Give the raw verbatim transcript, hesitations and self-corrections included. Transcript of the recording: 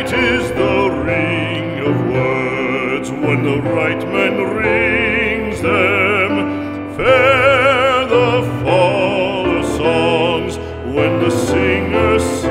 Sweet is the ring of words when the right man rings them. Fair the fall of songs when the singer sings.